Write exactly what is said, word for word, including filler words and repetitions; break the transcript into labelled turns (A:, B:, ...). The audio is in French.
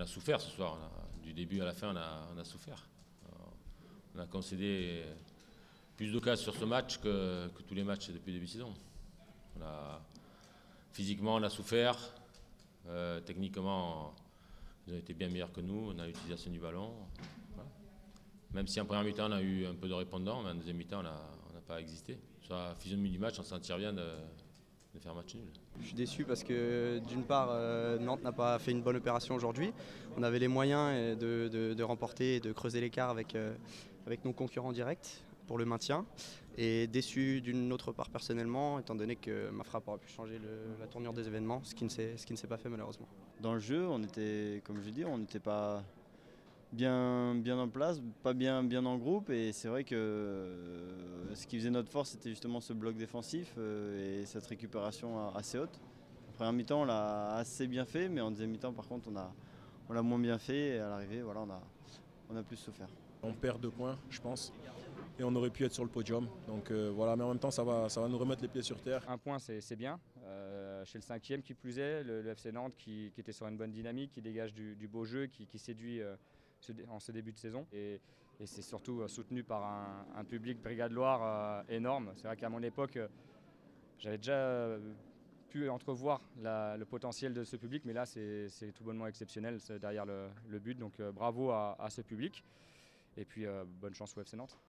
A: a souffert ce soir. On a, du début à la fin, on a, on a souffert. On a concédé plus d'occasions sur ce match que, que tous les matchs depuis le début de saison. On a, physiquement, on a souffert. Euh, techniquement, ils ont été bien meilleurs que nous. On a l'utilisation du ballon. Voilà. Même si en première mi-temps, on a eu un peu de répondant, mais en deuxième mi-temps, on n'a pas existé. Sur la physionomie du match, on s'en tire bien de, de faire match nul.
B: Je suis déçu parce que d'une part, euh, Nantes n'a pas fait une bonne opération aujourd'hui. On avait les moyens de, de, de remporter et de creuser l'écart avec, euh, avec nos concurrents directs pour le maintien. Et déçu d'une autre part personnellement, étant donné que ma frappe aurait pu changer le, la tournure des événements, ce qui ne s'est pas fait malheureusement.
C: Dans le jeu, on était, comme je dis, on n'était pas bien, bien en place, pas bien, bien en groupe, et c'est vrai que euh, ce qui faisait notre force, c'était justement ce bloc défensif euh, et cette récupération assez haute. En première mi-temps, on l'a assez bien fait, mais en deuxième mi-temps, par contre, on l'a on l'a moins bien fait, et à l'arrivée, voilà, on a, on a plus souffert.
D: On perd deux points, je pense, et on aurait pu être sur le podium. Donc euh, voilà, mais en même temps, ça va, ça va nous remettre les pieds sur terre.
E: Un point, c'est bien. Euh, chez le cinquième qui plus est, le, le F C Nantes qui, qui était sur une bonne dynamique, qui dégage du, du beau jeu, qui, qui séduit euh, ce, en ce début de saison. Et, et c'est surtout euh, soutenu par un, un public Brigade Loire euh, énorme. C'est vrai qu'à mon époque, euh, j'avais déjà euh, pu entrevoir la, le potentiel de ce public, mais là, c'est tout bonnement exceptionnel derrière le, le but. Donc euh, bravo à, à ce public. Et puis, euh, bonne chance au F C Nantes.